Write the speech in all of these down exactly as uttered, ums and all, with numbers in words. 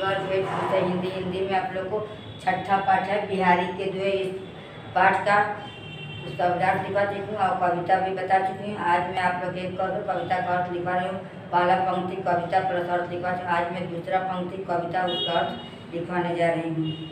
का जो है पूछा हिंदी हिंदी में आप लोग को छठा पाठ है बिहारी के जो है इस पाठ का उसका अवधार्थ लिखवा चुकी हूँ और कविता भी बता चुकी हूँ। आज मैं आप लोग एक कर कविता का अर्थ लिखवा रही हूँ। पहला पंक्ति कविता प्लस अर्थ लिखवा चुकी हूँ। आज मैं दूसरा पंक्ति कविता उसका अर्थ लिखवाने जा रही हूँ।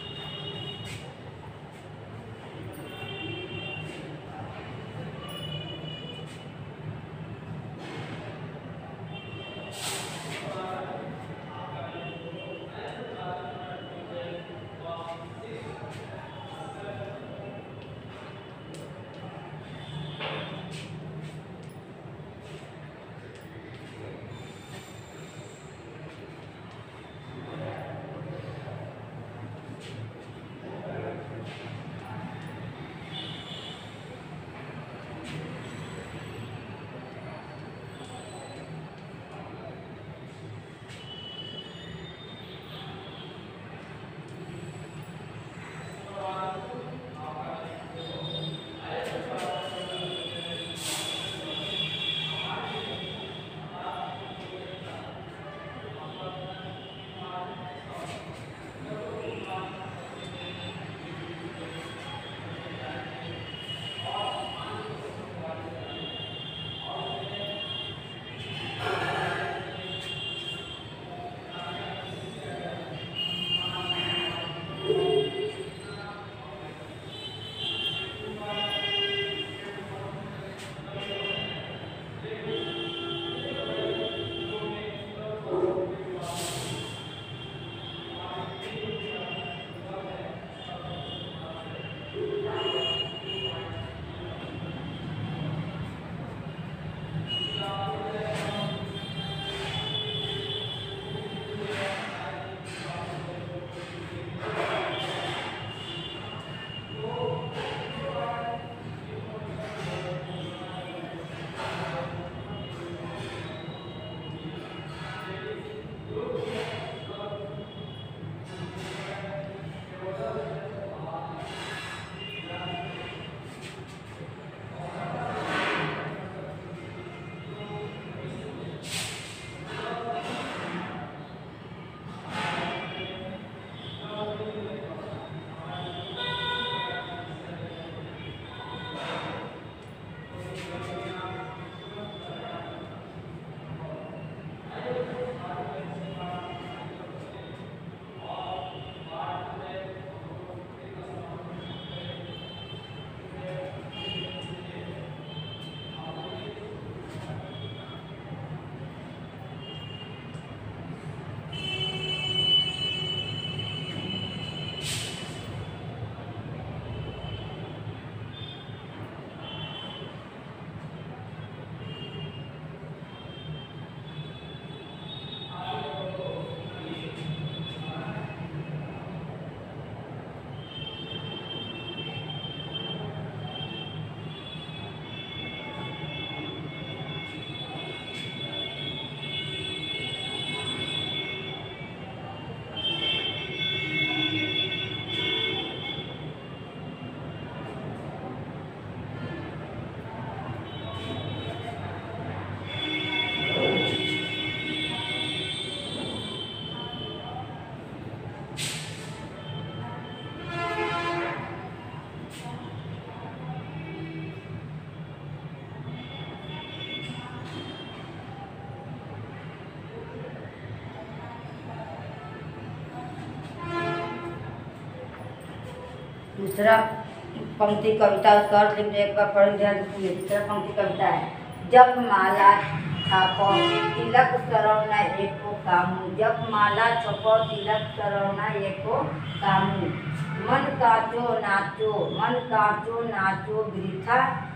दूसरा पंक्ति कविता उसका अर्थ लिखने एक बार पढ़ ध्यान रखिए। दूसरा पंक्ति कविता है। जप माला छापो तिलक सरवना एको कामू। जप माला छापो तिलक सरवना एको कामू। मन काचो नाचो मन काचो नाचो वृथा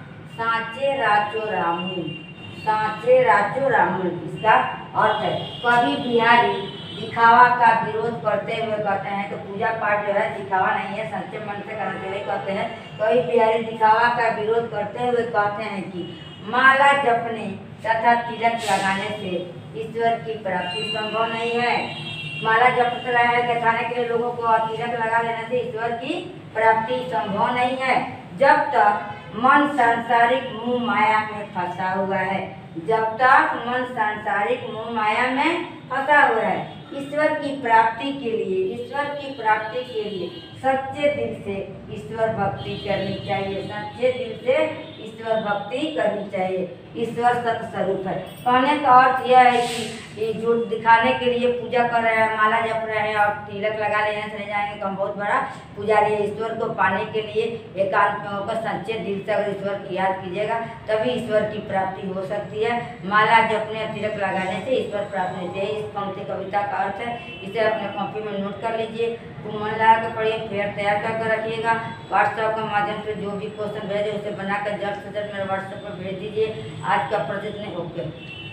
सांचे राचो रामू। सांचे राचो रामू इसका अर्थ है कवि बिहारी दिखावा का विरोध करते हुए कहते हैं तो पूजा पाठ जो है दिखावा नहीं है, सच्चे मन से करना चाहिए कहते हैं। कवि बिहारी दिखावा का विरोध करते हुए कहते हैं कि माला जपने तथा तिलक लगाने से ईश्वर की प्राप्ति संभव नहीं है। माला जपते रहे दिखाने के लिए लोगों को तिलक लगा लेने से ईश्वर की प्राप्ति संभव नहीं है। जब तक मन सांसारिक मोह माया में फंसा हुआ है, जब तक मन सांसारिक मोह माया में फंसा हुआ है ईश्वर की प्राप्ति के लिए ईश्वर की प्राप्ति के लिए सच्चे दिल से ईश्वर भक्ति करनी चाहिए। सच्चे दिल से ईश्वर भक्ति करनी चाहिए। ईश्वर सत्स्वरूप है। कहने का अर्थ यह है कि ये जो दिखाने के लिए पूजा कर रहे हैं, माला जप रहे हैं और तिलक लगा लेने से नहीं जाएंगे तो हम बहुत बड़ा पुजारी है। ईश्वर को पाने के लिए एकांत में होकर सच्चे दिल से अगर ईश्वर की याद कीजिएगा तभी ईश्वर की प्राप्ति हो सकती है। माला जपने तिलक लगाने से ईश्वर प्राप्त नहीं चाहिए। इस पंक्ति कविता का अर्थ है। इसे अपने कॉपी में नोट कर लीजिए, मन लगा कर पढ़िए, फिर तैयार कर रखिएगा। व्हाट्सएप के माध्यम से जो भी क्वेश्चन भेजे उसे बनाकर जल्द से जल्द मेरे व्हाट्सएप पर भेज दीजिए। आज का प्रतिदिन ओके।